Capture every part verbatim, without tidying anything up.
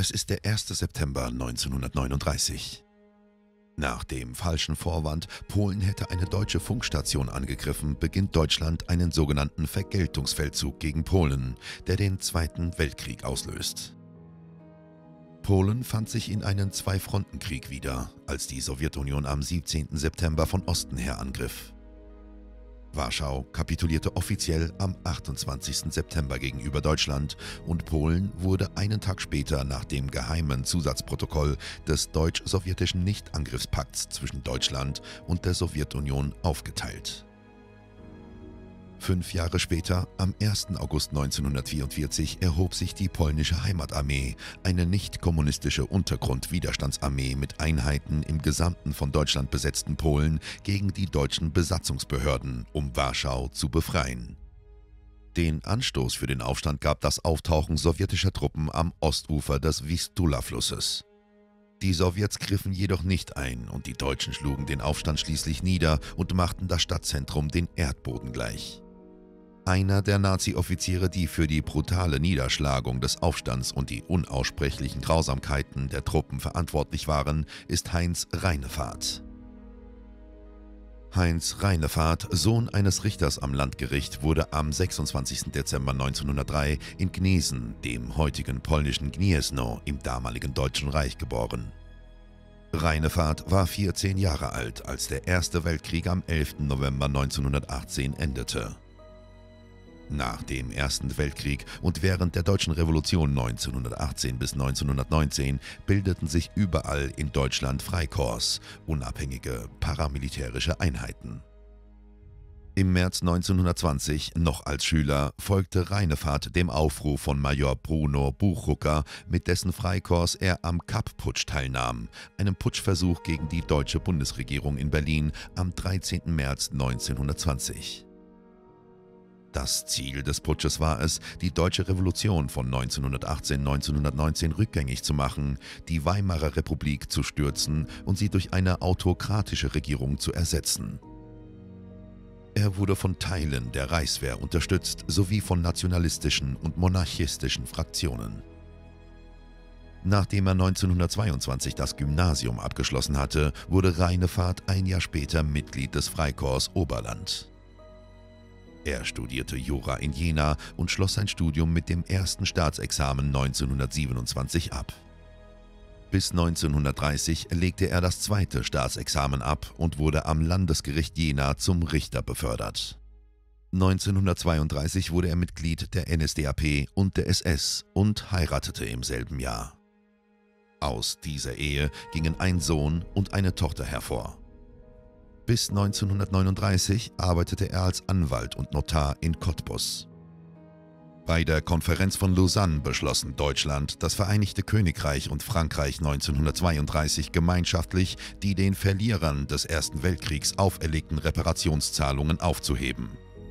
Es ist der erste September neunzehnhundertneununddreißig. Nach dem falschen Vorwand, Polen hätte eine deutsche Funkstation angegriffen, beginnt Deutschland einen sogenannten Vergeltungsfeldzug gegen Polen, der den Zweiten Weltkrieg auslöst. Polen fand sich in einen Zwei-Fronten-Krieg wieder, als die Sowjetunion am siebzehnten September von Osten her angriff. Warschau kapitulierte offiziell am achtundzwanzigsten September gegenüber Deutschland und Polen wurde einen Tag später nach dem geheimen Zusatzprotokoll des deutsch-sowjetischen Nichtangriffspakts zwischen Deutschland und der Sowjetunion aufgeteilt. Fünf Jahre später, am ersten August neunzehnhundertvierundvierzig, erhob sich die polnische Heimatarmee, eine nicht-kommunistische Untergrundwiderstandsarmee mit Einheiten im gesamten von Deutschland besetzten Polen gegen die deutschen Besatzungsbehörden, um Warschau zu befreien. Den Anstoß für den Aufstand gab das Auftauchen sowjetischer Truppen am Ostufer des Wistula-Flusses. Die Sowjets griffen jedoch nicht ein und die Deutschen schlugen den Aufstand schließlich nieder und machten das Stadtzentrum den Erdboden gleich. Einer der Nazi-Offiziere, die für die brutale Niederschlagung des Aufstands und die unaussprechlichen Grausamkeiten der Truppen verantwortlich waren, ist Heinz Reinefahrt. Heinz Reinefahrt, Sohn eines Richters am Landgericht, wurde am sechsundzwanzigsten Dezember neunzehnhundertdrei in Gnesen, dem heutigen polnischen Gniezno, im damaligen Deutschen Reich geboren. Reinefahrt war vierzehn Jahre alt, als der Erste Weltkrieg am elften November neunzehnhundertachtzehn endete. Nach dem Ersten Weltkrieg und während der Deutschen Revolution neunzehnhundertachtzehn bis neunzehnhundertneunzehn bildeten sich überall in Deutschland Freikorps, unabhängige paramilitärische Einheiten. Im März neunzehnhundertzwanzig, noch als Schüler, folgte Reinefahrt dem Aufruf von Major Bruno Buchrucker, mit dessen Freikorps er am Kapp-Putsch teilnahm, einem Putschversuch gegen die deutsche Bundesregierung in Berlin am dreizehnten März neunzehnhundertzwanzig. Das Ziel des Putsches war es, die deutsche Revolution von neunzehnhundertachtzehn bis neunzehnhundertneunzehn rückgängig zu machen, die Weimarer Republik zu stürzen und sie durch eine autokratische Regierung zu ersetzen. Er wurde von Teilen der Reichswehr unterstützt, sowie von nationalistischen und monarchistischen Fraktionen. Nachdem er neunzehnhundertzweiundzwanzig das Gymnasium abgeschlossen hatte, wurde Reinefahrt ein Jahr später Mitglied des Freikorps Oberland. Er studierte Jura in Jena und schloss sein Studium mit dem ersten Staatsexamen neunzehnhundertsiebenundzwanzig ab. Bis neunzehnhundertdreißig legte er das zweite Staatsexamen ab und wurde am Landesgericht Jena zum Richter befördert. neunzehnhundertzweiunddreißig wurde er Mitglied der N S D A P und der S S und heiratete im selben Jahr. Aus dieser Ehe gingen ein Sohn und eine Tochter hervor. Bis neunzehnhundertneununddreißig arbeitete er als Anwalt und Notar in Cottbus. Bei der Konferenz von Lausanne beschlossen Deutschland, das Vereinigte Königreich und Frankreich neunzehnhundertzweiunddreißig gemeinschaftlich die den Verlierern des Ersten Weltkriegs auferlegten Reparationszahlungen aufzuheben.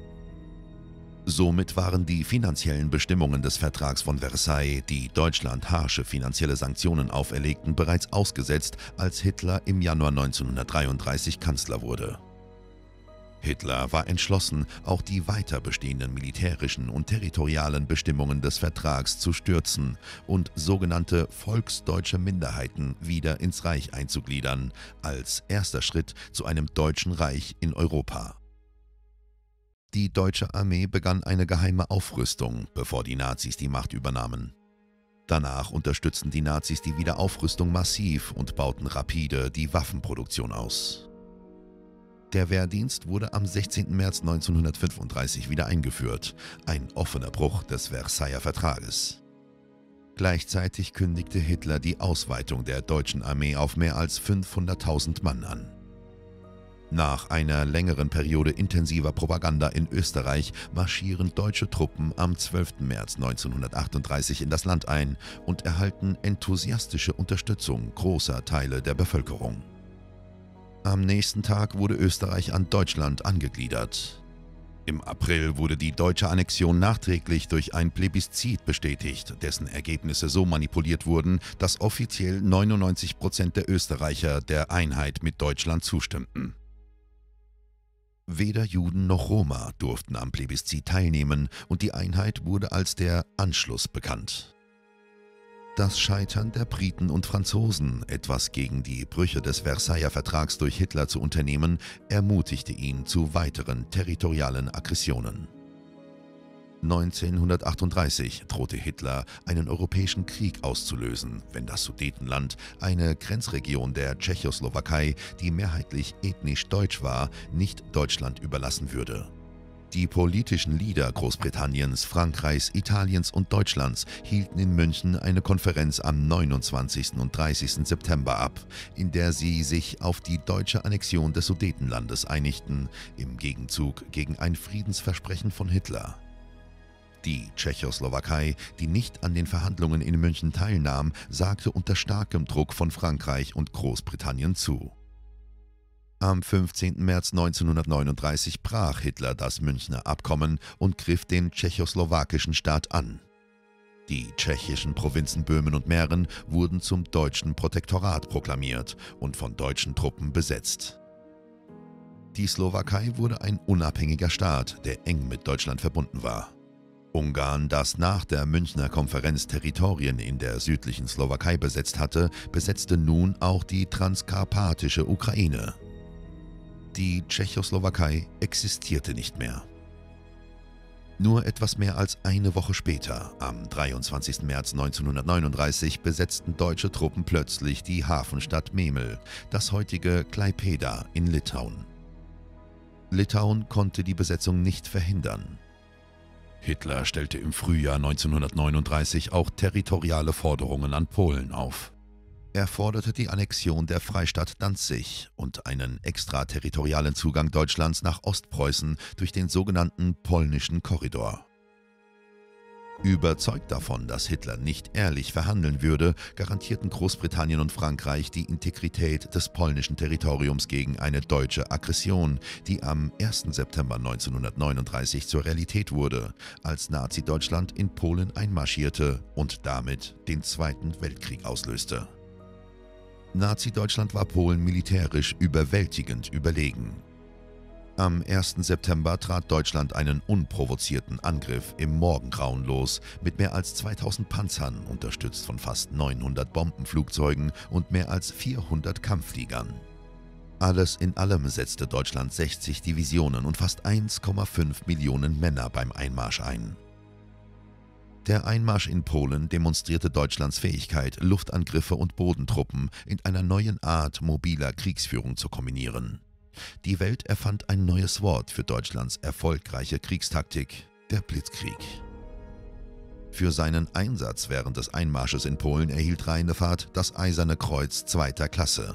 Somit waren die finanziellen Bestimmungen des Vertrags von Versailles, die Deutschland harsche finanzielle Sanktionen auferlegten, bereits ausgesetzt, als Hitler im Januar neunzehnhundertdreiunddreißig Kanzler wurde. Hitler war entschlossen, auch die weiter bestehenden militärischen und territorialen Bestimmungen des Vertrags zu stürzen und sogenannte volksdeutsche Minderheiten wieder ins Reich einzugliedern, als erster Schritt zu einem deutschen Reich in Europa. Die deutsche Armee begann eine geheime Aufrüstung, bevor die Nazis die Macht übernahmen. Danach unterstützten die Nazis die Wiederaufrüstung massiv und bauten rapide die Waffenproduktion aus. Der Wehrdienst wurde am sechzehnten März neunzehnhundertfünfunddreißig wieder eingeführt, ein offener Bruch des Versailler Vertrages. Gleichzeitig kündigte Hitler die Ausweitung der deutschen Armee auf mehr als fünfhunderttausend Mann an. Nach einer längeren Periode intensiver Propaganda in Österreich marschieren deutsche Truppen am zwölften März neunzehnhundertachtunddreißig in das Land ein und erhalten enthusiastische Unterstützung großer Teile der Bevölkerung. Am nächsten Tag wurde Österreich an Deutschland angegliedert. Im April wurde die deutsche Annexion nachträglich durch ein Plebiszit bestätigt, dessen Ergebnisse so manipuliert wurden, dass offiziell neunundneunzig Prozent der Österreicher der Einheit mit Deutschland zustimmten. Weder Juden noch Roma durften am Plebiszit teilnehmen und die Einheit wurde als der Anschluss bekannt. Das Scheitern der Briten und Franzosen, etwas gegen die Brüche des Versailler Vertrags durch Hitler zu unternehmen, ermutigte ihn zu weiteren territorialen Aggressionen. neunzehnhundertachtunddreißig drohte Hitler, einen europäischen Krieg auszulösen, wenn das Sudetenland, eine Grenzregion der Tschechoslowakei, die mehrheitlich ethnisch deutsch war, nicht Deutschland überlassen würde. Die politischen Leader Großbritanniens, Frankreichs, Italiens und Deutschlands hielten in München eine Konferenz am neunundzwanzigsten und dreißigsten September ab, in der sie sich auf die deutsche Annexion des Sudetenlandes einigten, im Gegenzug gegen ein Friedensversprechen von Hitler. Die Tschechoslowakei, die nicht an den Verhandlungen in München teilnahm, sagte unter starkem Druck von Frankreich und Großbritannien zu. Am fünfzehnten März neunzehnhundertneununddreißig brach Hitler das Münchner Abkommen und griff den tschechoslowakischen Staat an. Die tschechischen Provinzen Böhmen und Mähren wurden zum deutschen Protektorat proklamiert und von deutschen Truppen besetzt. Die Slowakei wurde ein unabhängiger Staat, der eng mit Deutschland verbunden war. Ungarn, das nach der Münchner Konferenz Territorien in der südlichen Slowakei besetzt hatte, besetzte nun auch die transkarpatische Ukraine. Die Tschechoslowakei existierte nicht mehr. Nur etwas mehr als eine Woche später, am dreiundzwanzigsten März neunzehnhundertneununddreißig, besetzten deutsche Truppen plötzlich die Hafenstadt Memel, das heutige Klaipėda in Litauen. Litauen konnte die Besetzung nicht verhindern. Hitler stellte im Frühjahr neunzehnhundertneununddreißig auch territoriale Forderungen an Polen auf. Er forderte die Annexion der Freistadt Danzig und einen extraterritorialen Zugang Deutschlands nach Ostpreußen durch den sogenannten Polnischen Korridor. Überzeugt davon, dass Hitler nicht ehrlich verhandeln würde, garantierten Großbritannien und Frankreich die Integrität des polnischen Territoriums gegen eine deutsche Aggression, die am ersten September neunzehnhundertneununddreißig zur Realität wurde, als Nazi-Deutschland in Polen einmarschierte und damit den Zweiten Weltkrieg auslöste. Nazi-Deutschland war Polen militärisch überwältigend überlegen. Am ersten September trat Deutschland einen unprovozierten Angriff im Morgengrauen los, mit mehr als zweitausend Panzern, unterstützt von fast neunhundert Bombenflugzeugen und mehr als vierhundert Kampffliegern. Alles in allem setzte Deutschland sechzig Divisionen und fast eins Komma fünf Millionen Männer beim Einmarsch ein. Der Einmarsch in Polen demonstrierte Deutschlands Fähigkeit, Luftangriffe und Bodentruppen in einer neuen Art mobiler Kriegsführung zu kombinieren. Die Welt erfand ein neues Wort für Deutschlands erfolgreiche Kriegstaktik: der Blitzkrieg. Für seinen Einsatz während des Einmarsches in Polen erhielt Reinefahrt das Eiserne Kreuz zweiter Klasse.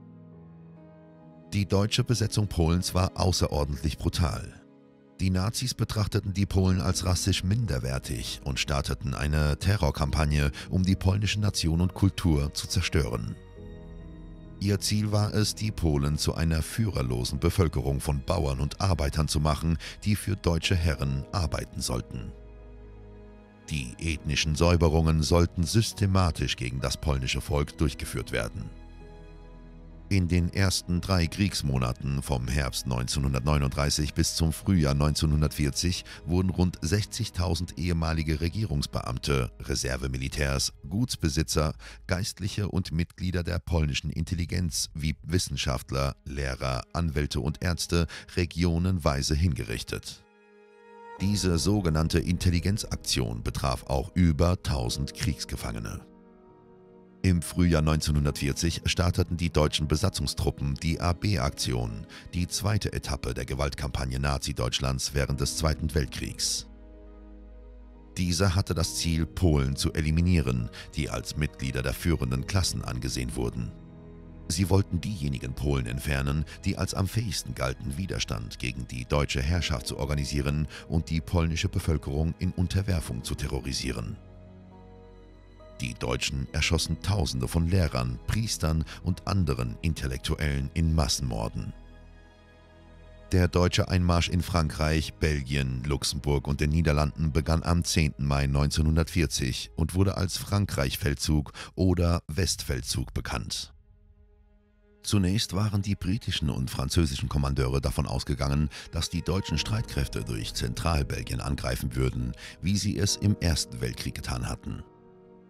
Die deutsche Besetzung Polens war außerordentlich brutal. Die Nazis betrachteten die Polen als rassisch minderwertig und starteten eine Terrorkampagne, um die polnische Nation und Kultur zu zerstören. Ihr Ziel war es, die Polen zu einer führerlosen Bevölkerung von Bauern und Arbeitern zu machen, die für deutsche Herren arbeiten sollten. Die ethnischen Säuberungen sollten systematisch gegen das polnische Volk durchgeführt werden. In den ersten drei Kriegsmonaten vom Herbst neunzehnhundertneununddreißig bis zum Frühjahr neunzehnhundertvierzig wurden rund sechzigtausend ehemalige Regierungsbeamte, Reservemilitärs, Gutsbesitzer, Geistliche und Mitglieder der polnischen Intelligenz wie Wissenschaftler, Lehrer, Anwälte und Ärzte regionenweise hingerichtet. Diese sogenannte Intelligenzaktion betraf auch über tausend Kriegsgefangene. Im Frühjahr neunzehnhundertvierzig starteten die deutschen Besatzungstruppen die A B-Aktion, die zweite Etappe der Gewaltkampagne Nazi-Deutschlands während des Zweiten Weltkriegs. Diese hatte das Ziel, Polen zu eliminieren, die als Mitglieder der führenden Klassen angesehen wurden. Sie wollten diejenigen Polen entfernen, die als am fähigsten galten, Widerstand gegen die deutsche Herrschaft zu organisieren und die polnische Bevölkerung in Unterwerfung zu terrorisieren. Die Deutschen erschossen Tausende von Lehrern, Priestern und anderen Intellektuellen in Massenmorden. Der deutsche Einmarsch in Frankreich, Belgien, Luxemburg und den Niederlanden begann am zehnten Mai neunzehnhundertvierzig und wurde als Frankreich-Feldzug oder Westfeldzug bekannt. Zunächst waren die britischen und französischen Kommandeure davon ausgegangen, dass die deutschen Streitkräfte durch Zentralbelgien angreifen würden, wie sie es im Ersten Weltkrieg getan hatten.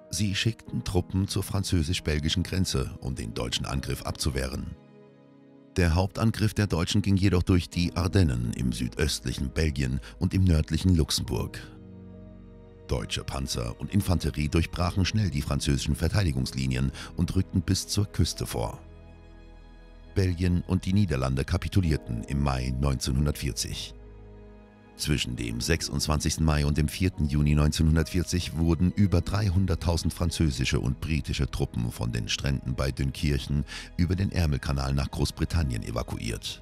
Sie schickten Truppen zur französisch-belgischen Grenze, um den deutschen Angriff abzuwehren. Der Hauptangriff der Deutschen ging jedoch durch die Ardennen im südöstlichen Belgien und im nördlichen Luxemburg. Deutsche Panzer und Infanterie durchbrachen schnell die französischen Verteidigungslinien und rückten bis zur Küste vor. Belgien und die Niederlande kapitulierten im Mai neunzehnhundertvierzig. Zwischen dem sechsundzwanzigsten Mai und dem vierten Juni neunzehnhundertvierzig wurden über dreihunderttausend französische und britische Truppen von den Stränden bei Dünkirchen über den Ärmelkanal nach Großbritannien evakuiert.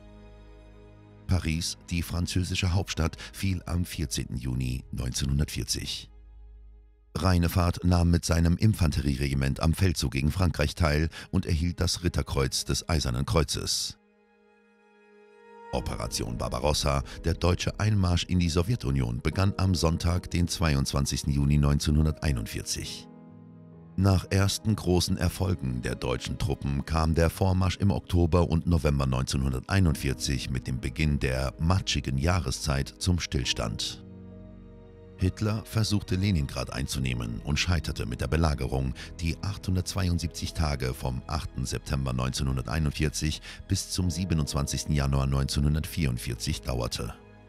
Paris, die französische Hauptstadt, fiel am vierzehnten Juni neunzehnhundertvierzig. Reinefahrt nahm mit seinem Infanterieregiment am Feldzug gegen Frankreich teil und erhielt das Ritterkreuz des Eisernen Kreuzes. Operation Barbarossa, der deutsche Einmarsch in die Sowjetunion, begann am Sonntag, den zweiundzwanzigsten Juni neunzehnhunderteinundvierzig. Nach ersten großen Erfolgen der deutschen Truppen kam der Vormarsch im Oktober und November neunzehnhunderteinundvierzig mit dem Beginn der matschigen Jahreszeit zum Stillstand. Hitler versuchte Leningrad einzunehmen und scheiterte mit der Belagerung, die achthundertzweiundsiebzig Tage vom achten September neunzehnhunderteinundvierzig bis zum siebenundzwanzigsten Januar neunzehnhundertvierundvierzig dauerte.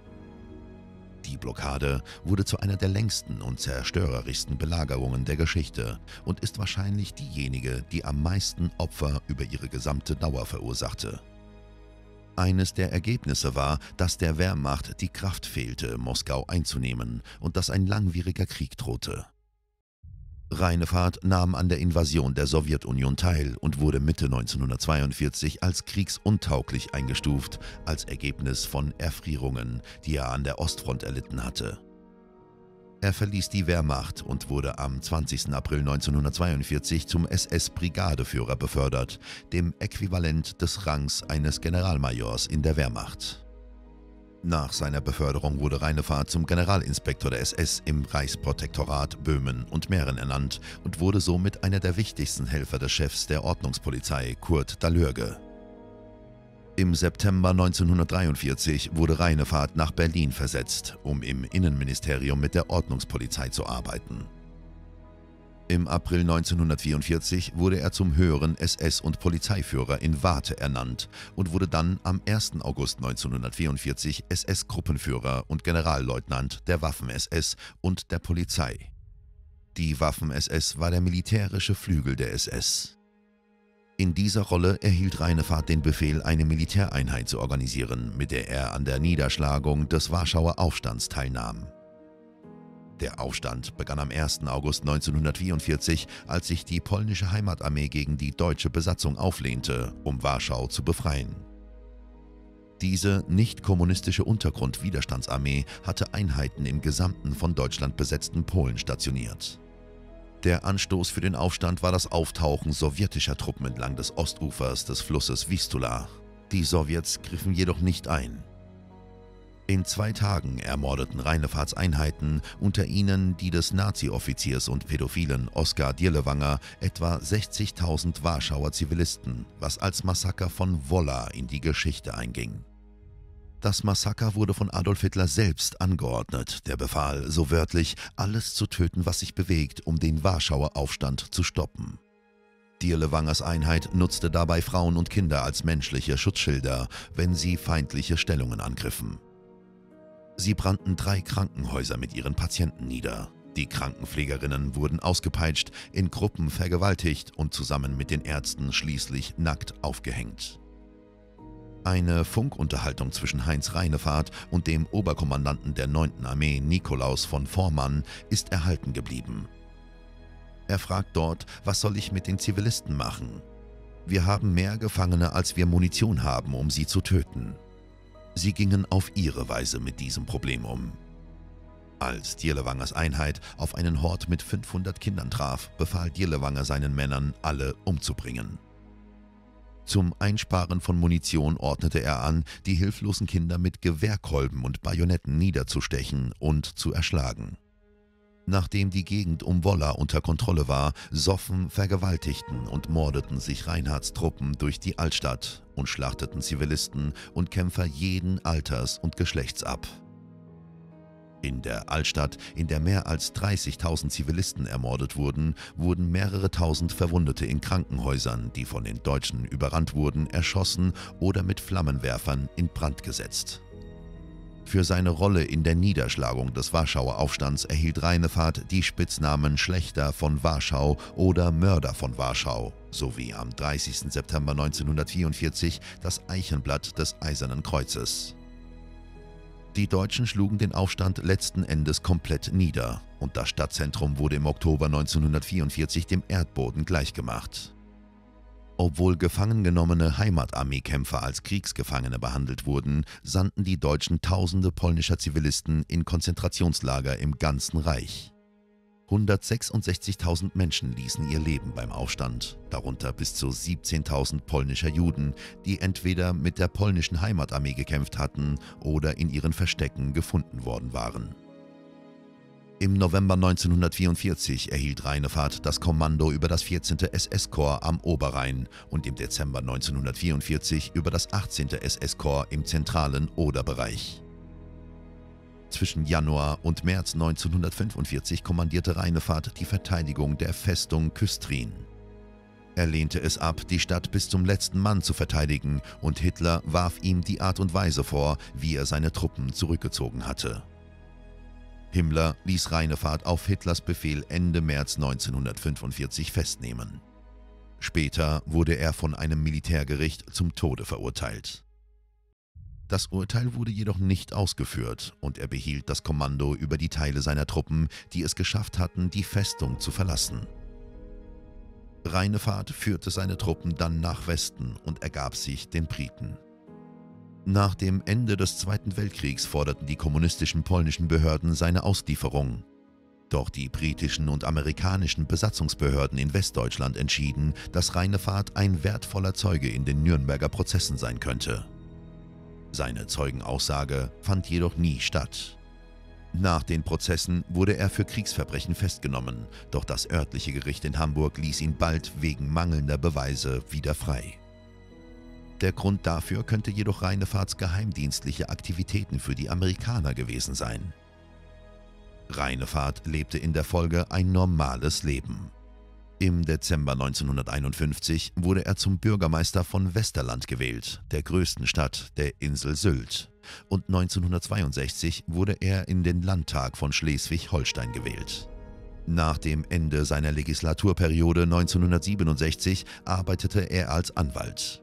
Die Blockade wurde zu einer der längsten und zerstörerischsten Belagerungen der Geschichte und ist wahrscheinlich diejenige, die am meisten Opfer über ihre gesamte Dauer verursachte. Eines der Ergebnisse war, dass der Wehrmacht die Kraft fehlte, Moskau einzunehmen und dass ein langwieriger Krieg drohte. Reinefahrt nahm an der Invasion der Sowjetunion teil und wurde Mitte neunzehnhundertzweiundvierzig als kriegsuntauglich eingestuft, als Ergebnis von Erfrierungen, die er an der Ostfront erlitten hatte. Er verließ die Wehrmacht und wurde am zwanzigsten April neunzehnhundertzweiundvierzig zum S S-Brigadeführer befördert, dem Äquivalent des Rangs eines Generalmajors in der Wehrmacht. Nach seiner Beförderung wurde Reinefahrt zum Generalinspektor der S S im Reichsprotektorat Böhmen und Mähren ernannt und wurde somit einer der wichtigsten Helfer des Chefs der Ordnungspolizei, Kurt Dahlörge. Im September neunzehnhundertdreiundvierzig wurde Reinefahrt nach Berlin versetzt, um im Innenministerium mit der Ordnungspolizei zu arbeiten. Im April neunzehnhundertvierundvierzig wurde er zum höheren S S- und Polizeiführer in Warthe ernannt und wurde dann am ersten August neunzehnhundertvierundvierzig S S-Gruppenführer und Generalleutnant der Waffen-S S und der Polizei. Die Waffen-S S war der militärische Flügel der S S. In dieser Rolle erhielt Reinefahrt den Befehl, eine Militäreinheit zu organisieren, mit der er an der Niederschlagung des Warschauer Aufstands teilnahm. Der Aufstand begann am ersten August neunzehnhundertvierundvierzig, als sich die polnische Heimatarmee gegen die deutsche Besatzung auflehnte, um Warschau zu befreien. Diese nicht-kommunistische Untergrundwiderstandsarmee hatte Einheiten im gesamten von Deutschland besetzten Polen stationiert. Der Anstoß für den Aufstand war das Auftauchen sowjetischer Truppen entlang des Ostufers des Flusses Vistula. Die Sowjets griffen jedoch nicht ein. In zwei Tagen ermordeten Reinefahrts Einheiten, unter ihnen die des Nazi-Offiziers und Pädophilen Oskar Dirlewanger, etwa sechzigtausend Warschauer Zivilisten, was als Massaker von Wola in die Geschichte einging. Das Massaker wurde von Adolf Hitler selbst angeordnet, der befahl, so wörtlich, alles zu töten, was sich bewegt, um den Warschauer Aufstand zu stoppen. Dirlewangers Einheit nutzte dabei Frauen und Kinder als menschliche Schutzschilder, wenn sie feindliche Stellungen angriffen. Sie brannten drei Krankenhäuser mit ihren Patienten nieder. Die Krankenpflegerinnen wurden ausgepeitscht, in Gruppen vergewaltigt und zusammen mit den Ärzten schließlich nackt aufgehängt. Eine Funkunterhaltung zwischen Heinz Reinefahrt und dem Oberkommandanten der neunten Armee Nikolaus von Vormann ist erhalten geblieben. Er fragt dort, was soll ich mit den Zivilisten machen? Wir haben mehr Gefangene, als wir Munition haben, um sie zu töten. Sie gingen auf ihre Weise mit diesem Problem um. Als Dirlewangers Einheit auf einen Hort mit fünfhundert Kindern traf, befahl Dirlewanger seinen Männern, alle umzubringen. Zum Einsparen von Munition ordnete er an, die hilflosen Kinder mit Gewehrkolben und Bajonetten niederzustechen und zu erschlagen. Nachdem die Gegend um Wola unter Kontrolle war, soffen, vergewaltigten und mordeten sich Reinhards Truppen durch die Altstadt und schlachteten Zivilisten und Kämpfer jeden Alters und Geschlechts ab. In der Altstadt, in der mehr als dreißigtausend Zivilisten ermordet wurden, wurden mehrere tausend Verwundete in Krankenhäusern, die von den Deutschen überrannt wurden, erschossen oder mit Flammenwerfern in Brand gesetzt. Für seine Rolle in der Niederschlagung des Warschauer Aufstands erhielt Reinefahrt die Spitznamen Schlächter von Warschau oder Mörder von Warschau sowie am dreißigsten September neunzehnhundertvierundvierzig das Eichenblatt des Eisernen Kreuzes. Die Deutschen schlugen den Aufstand letzten Endes komplett nieder und das Stadtzentrum wurde im Oktober neunzehnhundertvierundvierzig dem Erdboden gleichgemacht. Obwohl gefangen genommene Heimatarmeekämpfer als Kriegsgefangene behandelt wurden, sandten die Deutschen tausende polnischer Zivilisten in Konzentrationslager im ganzen Reich. hundertsechsundsechzigtausend Menschen ließen ihr Leben beim Aufstand, darunter bis zu siebzehntausend polnischer Juden, die entweder mit der polnischen Heimatarmee gekämpft hatten oder in ihren Verstecken gefunden worden waren. Im November neunzehnhundertvierundvierzig erhielt Reinefahrt das Kommando über das vierzehnte S S-Korps am Oberrhein und im Dezember neunzehnhundertvierundvierzig über das achtzehnte S S-Korps im zentralen Oderbereich. Zwischen Januar und März neunzehnhundertfünfundvierzig kommandierte Reinefahrt die Verteidigung der Festung Küstrin. Er lehnte es ab, die Stadt bis zum letzten Mann zu verteidigen, und Hitler warf ihm die Art und Weise vor, wie er seine Truppen zurückgezogen hatte. Himmler ließ Reinefahrt auf Hitlers Befehl Ende März neunzehnhundertfünfundvierzig festnehmen. Später wurde er von einem Militärgericht zum Tode verurteilt. Das Urteil wurde jedoch nicht ausgeführt und er behielt das Kommando über die Teile seiner Truppen, die es geschafft hatten, die Festung zu verlassen. Reinefahrt führte seine Truppen dann nach Westen und ergab sich den Briten. Nach dem Ende des Zweiten Weltkriegs forderten die kommunistischen polnischen Behörden seine Auslieferung. Doch die britischen und amerikanischen Besatzungsbehörden in Westdeutschland entschieden, dass Reinefahrt ein wertvoller Zeuge in den Nürnberger Prozessen sein könnte. Seine Zeugenaussage fand jedoch nie statt. Nach den Prozessen wurde er für Kriegsverbrechen festgenommen, doch das örtliche Gericht in Hamburg ließ ihn bald wegen mangelnder Beweise wieder frei. Der Grund dafür könnte jedoch Reinefahrts geheimdienstliche Aktivitäten für die Amerikaner gewesen sein. Reinefahrt lebte in der Folge ein normales Leben. Im Dezember neunzehnhunderteinundfünfzig wurde er zum Bürgermeister von Westerland gewählt, der größten Stadt der Insel Sylt, und neunzehnhundertzweiundsechzig wurde er in den Landtag von Schleswig-Holstein gewählt. Nach dem Ende seiner Legislaturperiode neunzehnhundertsiebenundsechzig arbeitete er als Anwalt.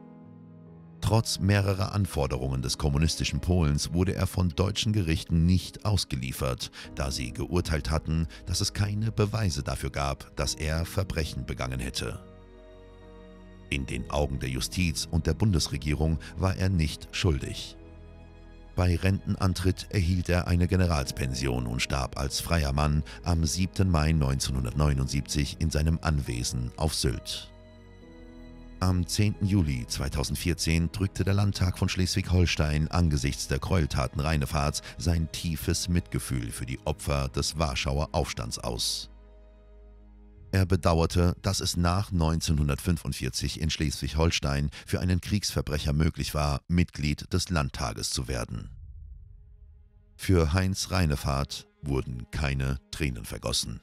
Trotz mehrerer Anforderungen des kommunistischen Polens wurde er von deutschen Gerichten nicht ausgeliefert, da sie geurteilt hatten, dass es keine Beweise dafür gab, dass er Verbrechen begangen hätte. In den Augen der Justiz und der Bundesregierung war er nicht schuldig. Bei Rentenantritt erhielt er eine Generalspension und starb als freier Mann am siebten Mai neunzehnhundertneunundsiebzig in seinem Anwesen auf Sylt. Am zehnten Juli zweitausendvierzehn drückte der Landtag von Schleswig-Holstein angesichts der Gräueltaten Reinefahrts sein tiefes Mitgefühl für die Opfer des Warschauer Aufstands aus. Er bedauerte, dass es nach neunzehnhundertfünfundvierzig in Schleswig-Holstein für einen Kriegsverbrecher möglich war, Mitglied des Landtages zu werden. Für Heinz Reinefahrt wurden keine Tränen vergossen.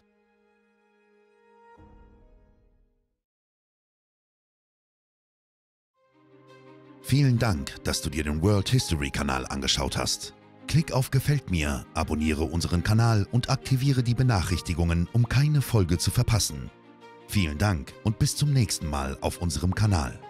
Vielen Dank, dass du dir den World History Kanal angeschaut hast. Klick auf Gefällt mir, abonniere unseren Kanal und aktiviere die Benachrichtigungen, um keine Folge zu verpassen. Vielen Dank und bis zum nächsten Mal auf unserem Kanal.